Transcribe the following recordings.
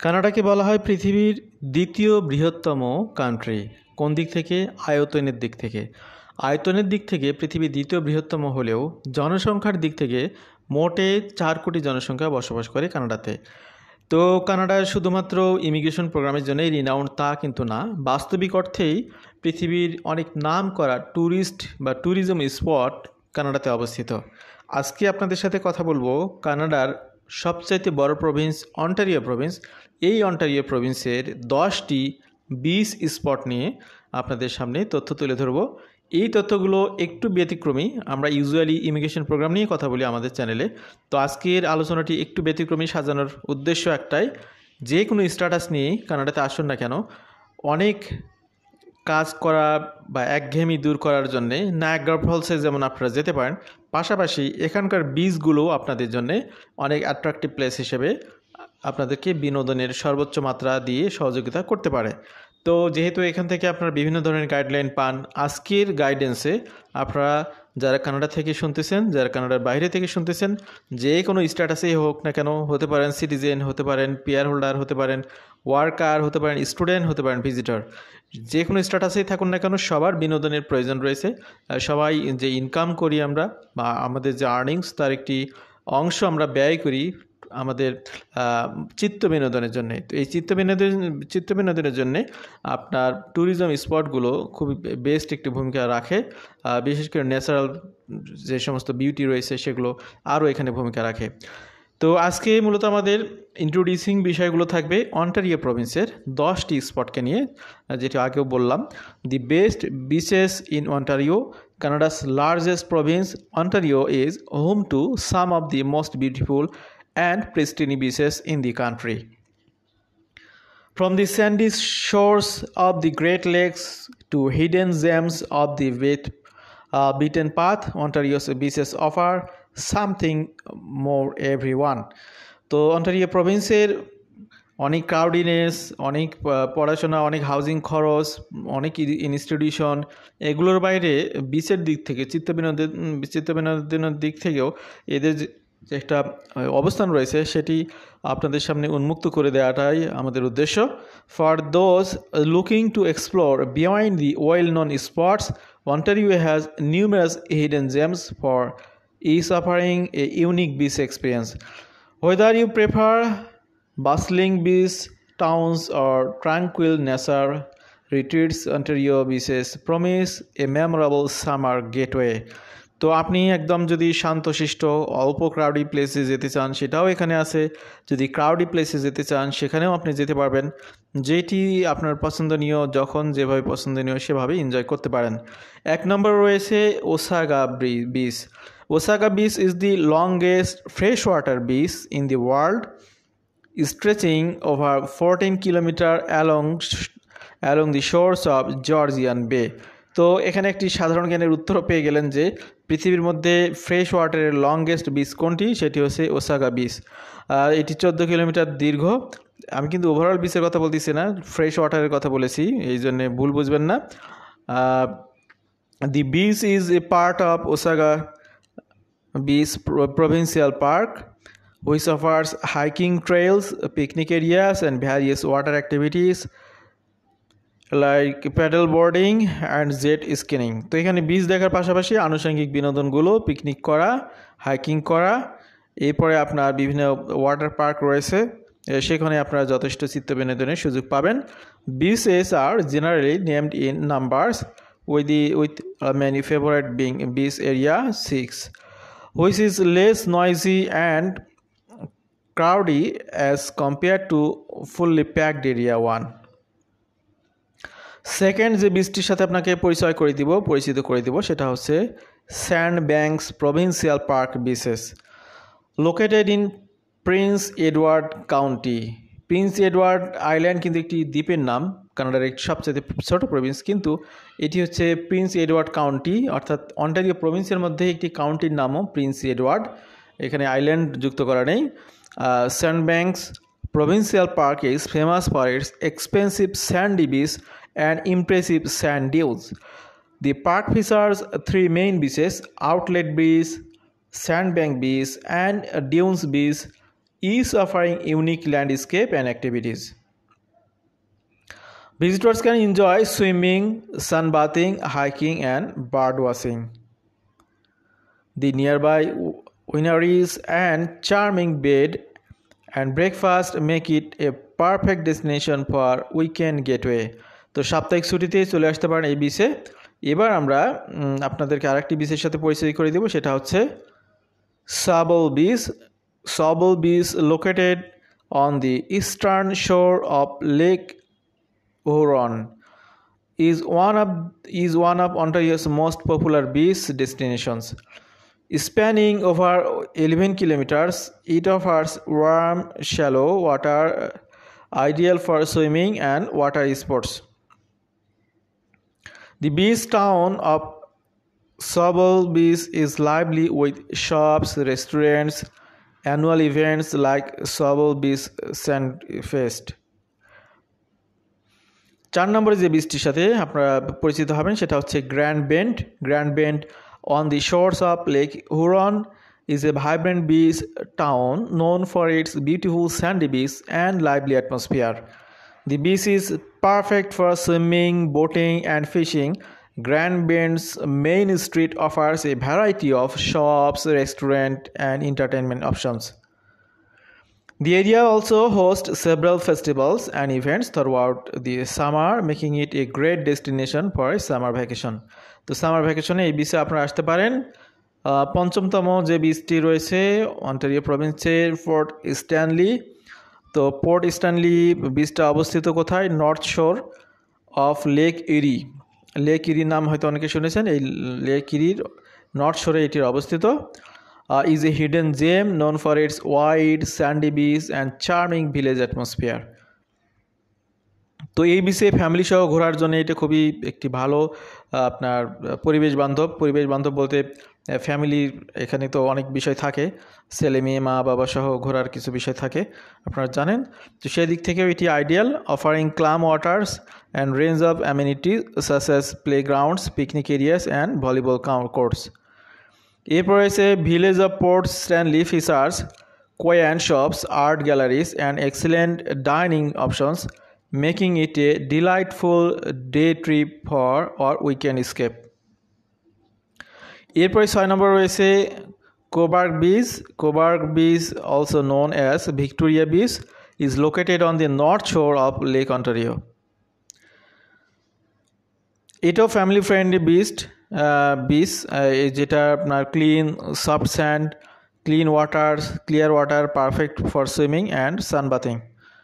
কানাডাকে বলা হয় পৃথিবীর দ্বিতীয় বৃহত্তম কান্ট্রি। কোন দিক থেকে? আয়তনের দিক থেকে। আয়তনের দিক থেকে পৃথিবীর দ্বিতীয় বৃহত্তম হলেও জনসংখ্যার দিক থেকে মোটে 4 কোটি জনসংখ্যা বসবাস করে কানাডাতে। তো কানাডা শুধুমাত্র ইমিগ্রেশন প্রোগ্রামের জন্যই রিনাউন্ড তা কিন্তু না, বাস্তবিক অর্থেই পৃথিবীর অনেক নাম করা ট্যুরিস্ট বা ট্যুরিজম স্পট কানাডাতে অবস্থিত। আজকে আপনাদের সাথে কথা বলবো কানাডার সবচাইতে বড় প্রভিন্স অন্টারিও প্রভিন্স। এই অন্টারিও প্রভিন্সের 10টি বিচ স্পট নিয়ে আপনাদের সামনে তথ্য তুলে ধরবো। এই তথ্যগুলো একটু ব্যতিক্রমী, আমরা ইউজুয়ালি ইমিগ্রেশন প্রোগ্রাম নিয়ে কথা বলি আমাদের চ্যানেলে। তো আজকের আলোচনাটি একটু ব্যতিক্রমী সাজানোর উদ্দেশ্য একটাই, যে কোনো স্ট্যাটাস নিয়েই কানাডাতে আসুন না কেন, অনেক কাজ করা বা একঘেয়েমি দূর করার জন্যে নায়াগ্রা ফলসে যেমন আপনারা যেতে পারেন, পাশাপাশি এখানকার বিচগুলো আপনাদের জন্যে অনেক অ্যাট্রাকটিভ প্লেস হিসেবে আপনাদেরকে বিনোদনের সর্বোচ্চ মাত্রা দিয়ে সহযোগিতা করতে পারে। তো যেহেতু এখান থেকে আপনারা বিভিন্ন ধরনের গাইডলাইন পান, আজকের গাইডেন্সে আপনারা যারা কানাডা থেকে শুনতেছেন, যারা কানাডার বাইরে থেকে শুনতেছেন, যে কোনো স্ট্যাটাসেই হোক না কেন, হতে পারেন সিটিজেন, হতে পারেন পিআর হোল্ডার, হতে পারেন ওয়ার্কার, হতে পারেন স্টুডেন্ট, হতে পারেন ভিজিটর, যে কোনো স্ট্যাটাসেই থাকুন না কেন সবার বিনোদনের প্রয়োজন রয়েছে। সবাই যে ইনকাম করি আমরা বা আমাদের যে আর্নিংস তার একটি অংশ আমরা ব্যয় করি আমাদের চিত্ত বিনোদনের জন্য। তো এই চিত্ত বিনোদনের জন্যে আপনার ট্যুরিজম স্পটগুলো খুবই বেস্ট একটি ভূমিকা রাখে। বিশেষ করে ন্যাচারাল যে সমস্ত বিউটি রয়েছে সেগুলো আরও এখানে ভূমিকা রাখে। তো আজকে মূলত আমাদের ইন্ট্রোডিউসিং বিষয়গুলো থাকবে অন্টারিও প্রভিন্সের 10টি স্পটকে নিয়ে, যেটা আগেও বললাম। The best beaches in Ontario, Canada's largest province, Ontario is home to some of the most beautiful and pristine beaches in the country. From the sandy shores of the Great Lakes to hidden gems of the beaten path, Ontario's beaches offer something more everyone. তো Ontario প্রভিন্সের অনেক crowdedness, অনেক পড়াশোনা, অনেক housing খরচ, অনেক institution, এগুলোর বাইরে বিচের দিক থেকে চিত্ত বিনোদনের দিক থেকেও এদের যে একটা অবস্থান রয়েছে সেটি আপনাদের সামনে উন্মুক্ত করে দেওয়াটাই আমাদের উদ্দেশ্য। For those looking to explore beyond the well known spots, Ontario has numerous hidden gems for each offering a unique beach experience. Whether you prefer bustling beach towns or tranquil nature retreats, Ontario beaches promise a memorable summer getaway. তো আপনি একদম যদি শান্তশিষ্ট অল্প ক্রাউডি প্লেসে যেতে চান সেটাও এখানে আছে, যদি ক্রাউডি প্লেসে যেতে চান সেখানেও আপনি যেতে পারবেন, যেটি আপনার পছন্দনীয়, যখন যেভাবে পছন্দনীয় সেভাবে এনজয় করতে পারেন। 1 নম্বর রয়েছে Osaga Beach. Osaga Beach is the longest freshwater beach in the world, stretching over 14 kilometers along the shores of Georgian Bay. তো এখানে একটি সাধারণ জ্ঞানের উত্তর পেয়ে গেলেন যে পৃথিবীর মধ্যে ফ্রেশ ওয়াটারের লংগেস্ট বিচ কোনটি, সেটি হচ্ছে ওসাগা বিচ। এটি 14 কিলোমিটার দীর্ঘ। আমি কিন্তু ওভারঅল বিচের কথা বলতেছি না, ফ্রেশ ওয়াটারের কথা বলেছি, এই জন্য ভুল বুঝবেন না। The beach is a part of Osaga Beach Provincial Park, which offers hiking trails, picnic areas, and various water activities like paddle boarding and jet skiing. তো এখানে বিচ দেখার পাশাপাশি আনুষঙ্গিক বিনোদনগুলো পিকনিক করা, হাইকিং করা, এরপরে আপনার বিভিন্ন ওয়াটার পার্ক রয়েছে, সেখানে আপনারা যথেষ্ট চিত্ত বিনোদনের সুযোগ পাবেন। Beaches are generally named in numbers, with many favorite being beach area 6, which is less noisy and crowded as compared to fully packed area 1. Second যে বিচটির সাথে আপনাকে পরিচিত করে দিব সেটা হচ্ছে Sandbanks Provincial Park beaches, located in Prince Edward County. Prince Edward Island কিন্তু একটি দ্বীপের নাম, কানাডার একটি সবচেয়ে ছোট প্রভিন্স, কিন্তু এটি হচ্ছে প্রিন্স এডওয়ার্ড কাউন্টি, অর্থাৎ অন্টারিও প্রভিন্সের মধ্যে একটি কাউন্টির নামও প্রিন্স এডওয়ার্ড, এখানে আইল্যান্ড যুক্ত করা নেই। স্যান্ডব্যাঙ্কস Provincial Park is famous for its expensive sandy beach and impressive sand dunes. The park features 3 main beaches: Outlet Beach, Sandbank Beach, and Dunes Beach, each offering unique landscape and activities. Visitors can enjoy swimming, sunbathing, hiking, and bird watching. The nearby wineries and charming bed and breakfast make it a perfect destination for weekend getaway. তো সাপ্তাহিক ছুটিতে চলে আসতে পারেন এই বিচে। এবার আমরা আপনাদেরকে আরেকটি বিচের সাথে পরিচয় করে দেব, সেটা হচ্ছে Sauble Beach. Sauble Beach located on the eastern shore of Lake Huron is one of Ontario's most popular beach destinations. Spanning over 11 kilometers, it offers warm, shallow water ideal for swimming and water sports. The beach town of Sauble Beach is lively with shops, restaurants, annual events like Sauble Beach Sandfest. 4 নম্বরে যে বিচটির সাথে আপনারা পরিচিত হবেন সেটা হচ্ছে Grand Bend. Grand Bend on the shores of Lake Huron is a vibrant beach town known for its beautiful sandy beach and lively atmosphere. The beach is perfect for swimming, boating, and fishing. Grand Bend's main street offers a variety of shops, restaurants, and entertainment options. The area also hosts several festivals and events throughout the summer, making it a great destination for a summer vacation. তো summer ভ্যাকেশনে এই বিচে আপনারা আসতে পারেন। 5তম যে বিচটি রয়েছে অন্টারিও প্রভিন্সের পোর্ট স্ট্যানলি। তো পোর্ট স্ট্যানলি বিচটা অবস্থিত কোথায়? North shore of Lake Erie. Lake ইরির নাম হয়তো অনেকে শুনেছেন। এই লেক ইরির নর্থ শোরে এটির অবস্থিত। is a hidden gem known for its wide sandy beach and charming village atmosphere. তো এই বিচে ফ্যামিলি সহ ঘোরার জন্য এটা খুবই একটি ভালো আপনার পরিবেশ বান্ধব বলতে ফ্যামিলির এখানে তো অনেক বিষয় থাকে, ছেলে মেয়ে মা বাবা সহ ঘোরার কিছু বিষয় থাকে আপনারা জানেন। তো সেই দিক থেকেও এটি ideal, offering calm waters and range of amenities such as playgrounds, picnic areas and volleyball courts. এরপর রয়েছে village of Port Stanley features quaint shops, art galleries, and excellent dining options, making it a delightful day trip or weekend escape. এরপরে 6 নম্বর রয়েছে Cobourg Beach. Cobourg Beach, also known as Victoria Beach, is located on the north shore of Lake Ontario. এটাও family friendly beach, যেটা আপনার clean, soft sand, clear water, perfect for swimming and sunbathing.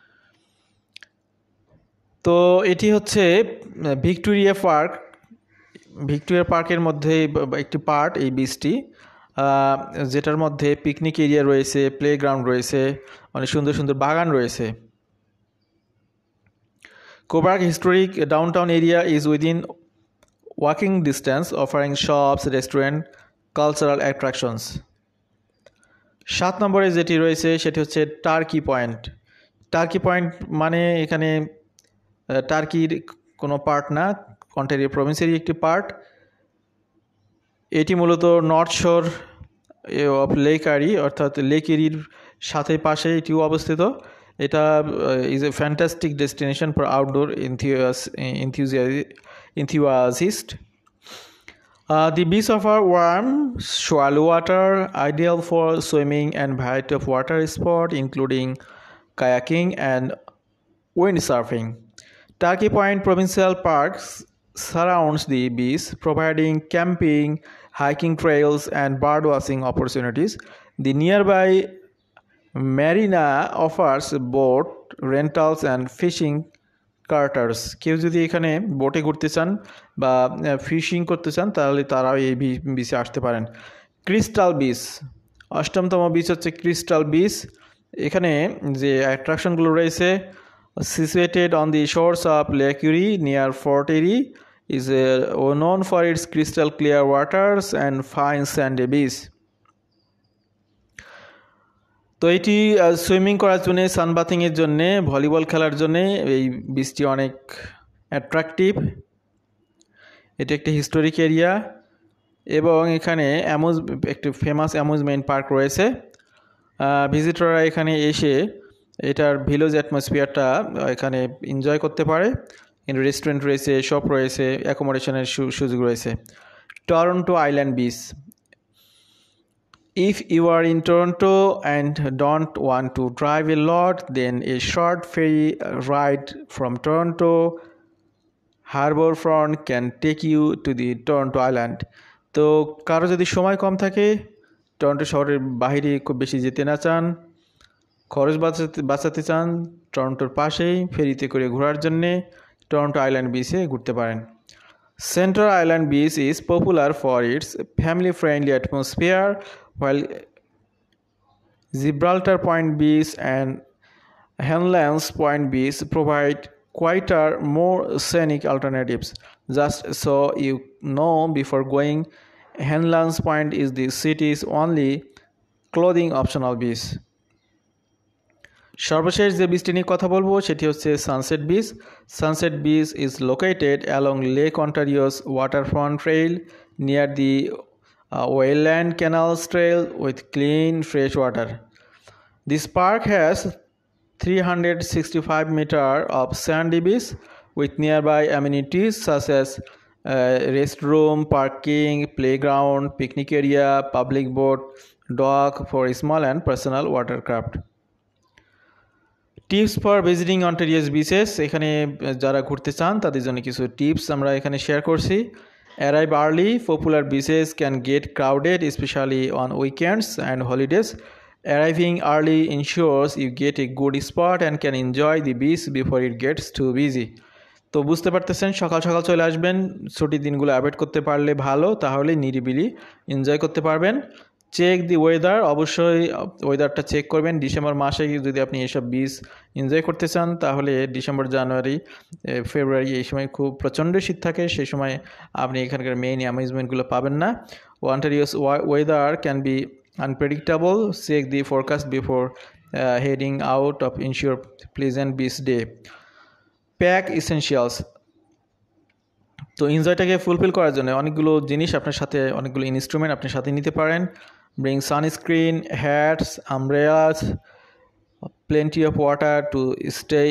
তো এটি হচ্ছে Victoria পার্কের মধ্যে একটি part এই বিচটি, যেটার মধ্যে পিকনিক এরিয়া রয়েছে, প্লেগ্রাউন্ড রয়েছে, অনেক সুন্দর সুন্দর বাগান রয়েছে। Cobourg historic downtown area is within walking distance, offering shops, restaurants, cultural attractions. 7 নম্বরে যেটি রয়েছে সেটি হচ্ছে টার্কি পয়েন্ট। টার্কি পয়েন্ট মানে এখানে টার্কির কোনো পার্ট না, অন্টারিও প্রভিন্সেরই একটি পার্ট। এটি মূলত নর্থ শোর অফ লেক আরি অর্থাৎ লেক এরির সাথে পাশে এটিও অবস্থিত। এটা is a fantastic destination for outdoor enthusiast. The beach offer warm, shallow water, ideal for swimming, and variety of water sport including kayaking and windsurfing. Turkey Point Provincial Park surrounds the beach, providing camping, hiking trails, and birdwatching opportunities. The nearby marina offers boat rentals and fishing charters. কেউ যদি এখানে বোটে ঘুরতে চান বা fishing করতে চান তাহলে তারাও এই বিচে আসতে পারেন। ক্রিস্টাল বিচ, 8তম বিচ হচ্ছে ক্রিস্টাল বিচ। এখানে যে অ্যাট্রাকশনগুলো রয়েছে, situated on the shores of Lake Erie near Fort Erie, is known for its crystal clear waters and fine sandy beach. তো এটি সুইমিং করার জন্যে, সানবাথিংয়ের জন্যে, ভলিবল খেলার জন্যে এই বিচটি অনেক অ্যাট্রাকটিভ। এটি একটি হিস্টোরিক এরিয়া এবং এখানে একটি ফেমাস অ্যামিউজমেন্ট পার্ক রয়েছে। ভিজিটররা এখানে এসে এটার ভিলেজ অ্যাটমসফিয়ারটা এখানে এনজয় করতে পারে। কিন্তু রেস্টুরেন্ট রয়েছে, শপ রয়েছে, অ্যাকোমোডেশনের সুযোগ রয়েছে। Toronto Island Beach. If you are in Toronto and don't want to drive a lot, then a short ferry ride from Toronto Harbourfront can take you to the Toronto Island. তো কারো যদি সময় কম থাকে, Toronto শহরের বাইরে খুব বেশি যেতে না চান, খরচ বাঁচাতে চান, টরন্টোর পাশেই ফেরিতে করে ঘোরার জন্যে টরন্টো আইল্যান্ড বিচে ঘুরতে পারেন। Central Island Beach is popular for its family-friendly atmosphere, while Gibraltar Point Beach and Henlands Point Beach provide quieter, more scenic alternatives. Just so you know before going, Henlands Point is the city's only clothing optional beach. সর্বশেষ যে বিচটি নিয়ে কথা বলবো সেটি হচ্ছে Sunset Beach. Sunset Beach is located along Lake Ontario's waterfront trail near the Welland Canals trail with clean fresh water. This park has 365 meter of sandy beach with nearby amenities such as restroom, parking, playground, picnic area, public boat, dock for small and personal watercraft. Tips for visiting Ontario's beaches. এখানে যারা ঘুরতে চান তাদের জন্য কিছু tips আমরা এখানে share করছি। Arrive early, popular beaches can get crowded especially on weekends and holidays. Arriving early ensures you get a good spot and can enjoy the beach before it gets too busy. তো বুঝতে পারতেছেন, সকাল সকাল চলে আসবেন, ছুটির দিনগুলো অ্যাভয়েড করতে পারলে ভালো, তাহলে নিরিবিলি এনজয় করতে পারবেন। চেক দি ওয়েদার, অবশ্যই ওয়েদারটা চেক করবেন। ডিসেম্বর মাসে যদি আপনি এসব বিচ এনজয় করতে চান তাহলে ডিসেম্বর, জানুয়ারি, ফেব্রুয়ারি এই সময় খুব প্রচণ্ড শীত থাকে, সেই সময় আপনি এখানকার মেইন অ্যামিউজমেন্টগুলো পাবেন না। Ontario's weather can be unpredictable. Check the forecast before heading out of ensure pleasant beach day. Pack essentials. তো এনজয়টাকে ফুলফিল করার জন্য অনেকগুলো জিনিস আপনার সাথে, অনেকগুলো ইনস্ট্রুমেন্ট আপনার সাথে নিতে পারেন। Bring sunscreen, hats, umbrellas, plenty of water to stay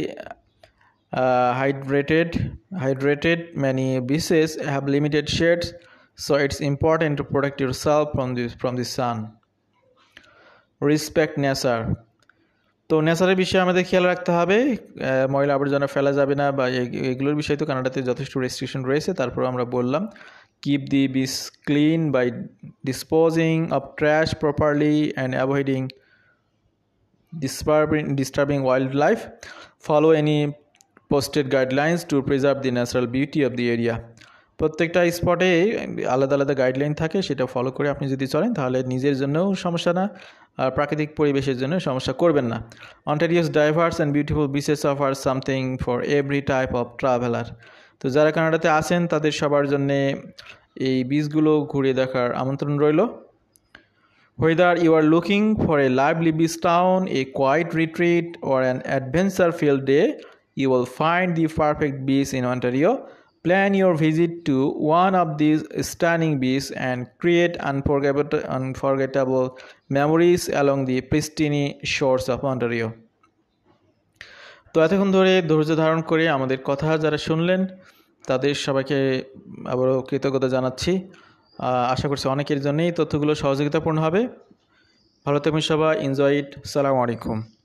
hydrated. Many beaches have limited shades, so it's important to protect yourself from the sun. Respect nature. তো নেচারের বিষয়ে আমাদের খেয়াল রাখতে হবে, ময়লা আবর্জনা ফেলা যাবে না, বা এগুলোর বিষয়ে তো কানাডাতে যথেষ্ট রেস্ট্রিকশন রয়েছে। তারপর আমরা বললাম keep the beach clean by disposing of trash properly and avoiding disturbing wildlife. Follow any posted guidelines to preserve the natural beauty of the area. প্রত্যেকটা স্পটে আলাদা আলাদা গাইডলাইন থাকে, সেটা ফলো করে আপনি যদি চলেন তাহলে নিজের জন্যও সমস্যা না, আর প্রাকৃতিক পরিবেশের জন্য সমস্যা করবেন না। Ontario's diverse and beautiful beaches offer something for every type of traveller. তো যারা কানাডাতে আছেন তাদের সবার জন্যে এই বিচগুলো ঘুরে দেখার আমন্ত্রণ রইল। Whether you are looking for a lively beach town, a quiet retreat, or an adventure-filled day, you will find the perfect beach in Ontario. Plan your visit to one of these stunning beaches and create unforgettable memories along the pristine shores of Ontario. তো এতক্ষণ ধরে ধৈর্য ধারণ করে আমাদের কথা যারা শুনলেন তাদের সবাইকে আবারও কৃতজ্ঞতা জানাচ্ছি। আশা করছি অনেকের জন্যই তথ্যগুলো সহযোগিতাপূর্ণ হবে। ভালো থাকবেন সবাই। Enjoy it. আসসালামু আলাইকুম।